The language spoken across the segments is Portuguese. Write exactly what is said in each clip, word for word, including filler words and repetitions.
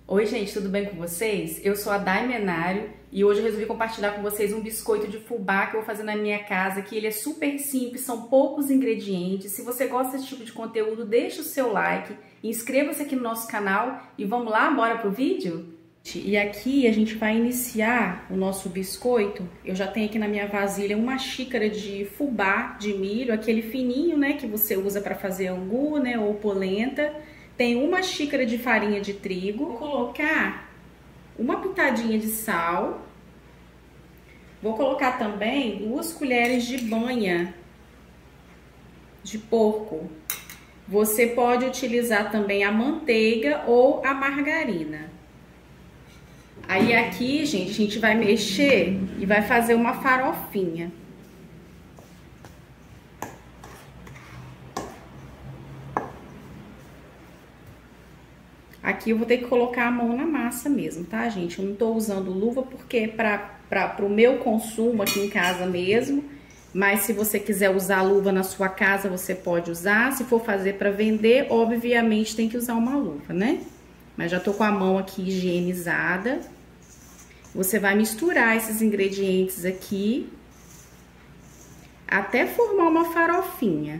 Oi gente, tudo bem com vocês? Eu sou a Day Menário e hoje eu resolvi compartilhar com vocês um biscoito de fubá que eu vou fazer na minha casa, que ele é super simples, são poucos ingredientes. Se você gosta desse tipo de conteúdo, deixa o seu like, inscreva-se aqui no nosso canal e vamos lá, bora pro vídeo? E aqui a gente vai iniciar o nosso biscoito. Eu já tenho aqui na minha vasilha uma xícara de fubá de milho, aquele fininho, né, que você usa para fazer angu, né, ou polenta. Tem uma xícara de farinha de trigo. Vou colocar uma pitadinha de sal. Vou colocar também duas colheres de banha de porco. Você pode utilizar também a manteiga ou a margarina. Aí aqui, gente, a gente vai mexer e vai fazer uma farofinha. Aqui eu vou ter que colocar a mão na massa mesmo, tá, gente? Eu não tô usando luva porque é pra, pra, pro meu consumo aqui em casa mesmo. Mas se você quiser usar luva na sua casa, você pode usar. Se for fazer pra vender, obviamente tem que usar uma luva, né? Mas já tô com a mão aqui higienizada. Você vai misturar esses ingredientes aqui até formar uma farofinha.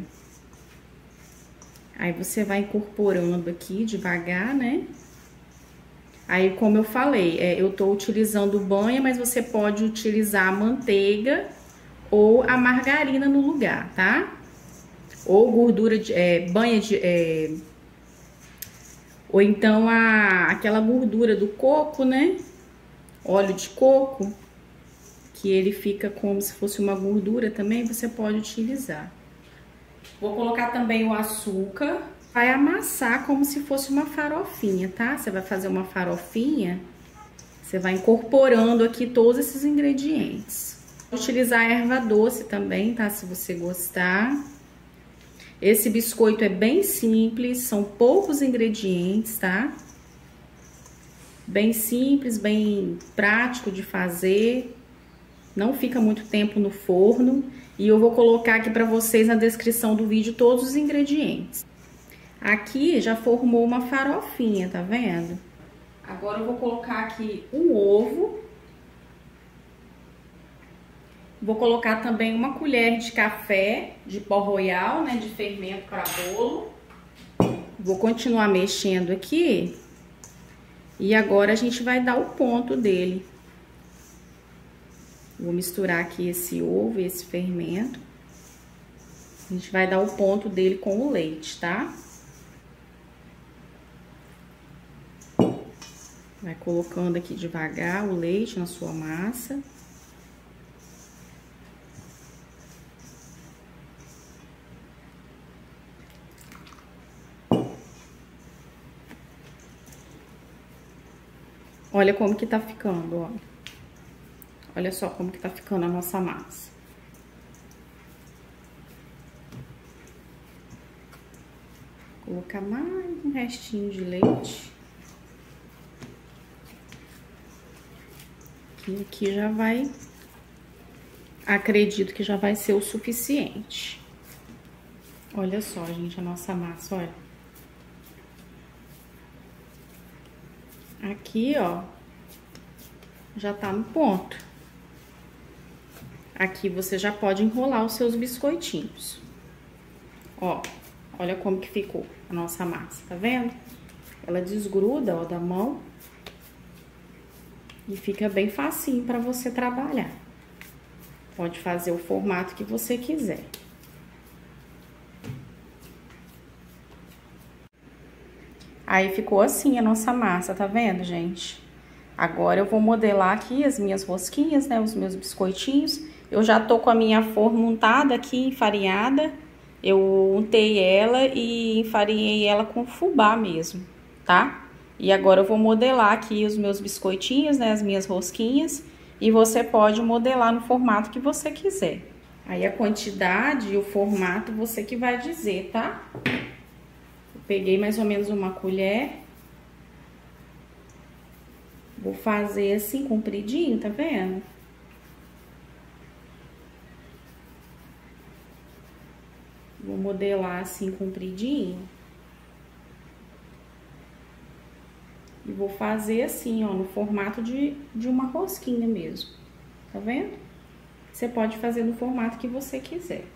Aí você vai incorporando aqui devagar, né? Aí, como eu falei, é, eu tô utilizando banha, mas você pode utilizar a manteiga ou a margarina no lugar, tá? Ou gordura de é, banha de... É, ou então a, aquela gordura do coco, né? Óleo de coco, que ele fica como se fosse uma gordura também, você pode utilizar. Vou colocar também o açúcar. Vai amassar como se fosse uma farofinha, tá? Você vai fazer uma farofinha, você vai incorporando aqui todos esses ingredientes. Vou utilizar a erva doce também, tá? Se você gostar. Esse biscoito é bem simples, são poucos ingredientes, tá? Bem simples, bem prático de fazer. Não fica muito tempo no forno. E eu vou colocar aqui pra vocês na descrição do vídeo todos os ingredientes. Aqui já formou uma farofinha, tá vendo? Agora eu vou colocar aqui um ovo. Vou colocar também uma colher de café de pó royal, né, de fermento para bolo. Vou continuar mexendo aqui. E agora a gente vai dar o ponto dele. Vou misturar aqui esse ovo e esse fermento. A gente vai dar o ponto dele com o leite, tá? Vai colocando aqui devagar o leite na sua massa. Olha como que tá ficando, ó. Olha só como que tá ficando a nossa massa. Vou colocar mais um restinho de leite. E aqui já vai... Acredito que já vai ser o suficiente. Olha só, gente, a nossa massa, olha. Aqui, ó, já tá no ponto. Aqui você já pode enrolar os seus biscoitinhos. Ó, olha como que ficou a nossa massa, tá vendo? Ela desgruda, ó, da mão. E fica bem facinho pra você trabalhar. Pode fazer o formato que você quiser. Aí ficou assim a nossa massa, tá vendo, gente? Agora eu vou modelar aqui as minhas rosquinhas, né, os meus biscoitinhos. Eu já tô com a minha forma untada aqui, enfarinhada. Eu untei ela e enfarinhei ela com fubá mesmo, tá? E agora eu vou modelar aqui os meus biscoitinhos, né, as minhas rosquinhas. E você pode modelar no formato que você quiser. Aí a quantidade e o formato você que vai dizer, tá? Peguei mais ou menos uma colher. Vou fazer assim, compridinho, tá vendo? Vou modelar assim, compridinho. E vou fazer assim, ó, no formato de, de uma rosquinha mesmo. Tá vendo? Você pode fazer no formato que você quiser.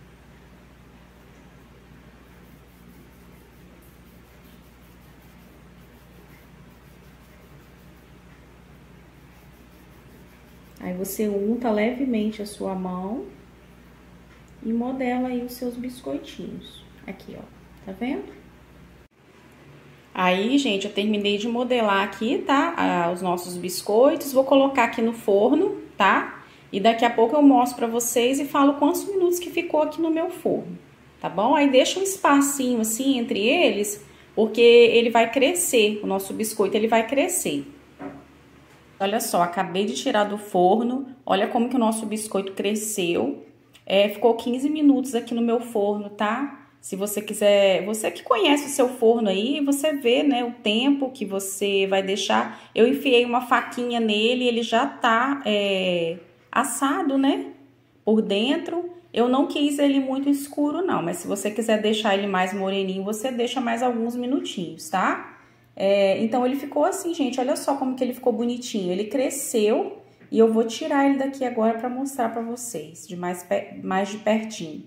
Aí você unta levemente a sua mão e modela aí os seus biscoitinhos. Aqui, ó, tá vendo? Aí, gente, eu terminei de modelar aqui, tá? Ah, os nossos biscoitos. Vou colocar aqui no forno, tá? E daqui a pouco eu mostro pra vocês e falo quantos minutos que ficou aqui no meu forno, tá bom? Aí deixa um espacinho assim entre eles, porque ele vai crescer, o nosso biscoito ele vai crescer. Olha só, acabei de tirar do forno, olha como que o nosso biscoito cresceu. É, ficou quinze minutos aqui no meu forno, tá? Se você quiser, você que conhece o seu forno aí, você vê, né, o tempo que você vai deixar. Eu enfiei uma faquinha nele, ele já tá é, assado, né, por dentro. Eu não quis ele muito escuro, não, mas se você quiser deixar ele mais moreninho, você deixa mais alguns minutinhos, tá? É, então, ele ficou assim, gente, olha só como que ele ficou bonitinho. Ele cresceu e eu vou tirar ele daqui agora pra mostrar pra vocês, de mais, mais de pertinho.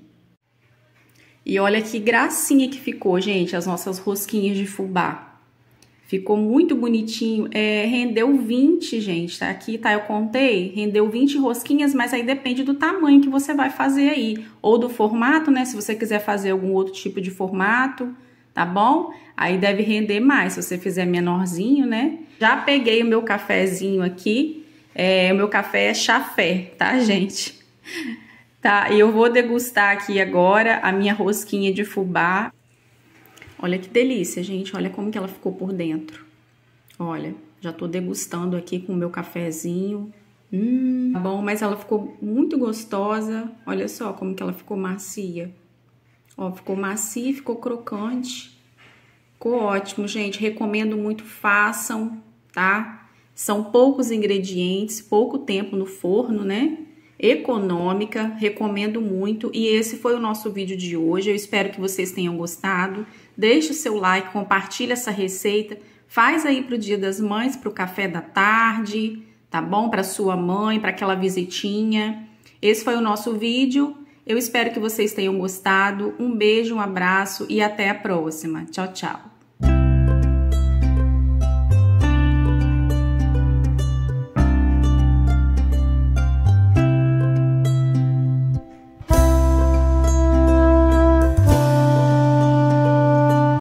E olha que gracinha que ficou, gente, as nossas rosquinhas de fubá. Ficou muito bonitinho, é, rendeu vinte, gente, tá? Aqui, tá? Eu contei, rendeu vinte rosquinhas, mas aí depende do tamanho que você vai fazer aí. Ou do formato, né? Se você quiser fazer algum outro tipo de formato, tá bom? Aí deve render mais, se você fizer menorzinho, né? Já peguei o meu cafezinho aqui, é, o meu café é chafé, tá, gente? Tá, e eu vou degustar aqui agora a minha rosquinha de fubá. Olha que delícia, gente, olha como que ela ficou por dentro. Olha, já tô degustando aqui com o meu cafezinho. Hum, tá bom, mas ela ficou muito gostosa. Olha só como que ela ficou macia. Ó, ficou macia, ficou crocante. Ficou ótimo, gente. Recomendo muito, façam, tá? São poucos ingredientes, pouco tempo no forno, né? Econômica, recomendo muito. E esse foi o nosso vídeo de hoje. Eu espero que vocês tenham gostado. Deixe o seu like, compartilhe essa receita. Faz aí pro Dia das Mães, pro café da tarde, tá bom? Para sua mãe, para aquela visitinha. Esse foi o nosso vídeo. Eu espero que vocês tenham gostado. Um beijo, um abraço e até a próxima. Tchau, tchau.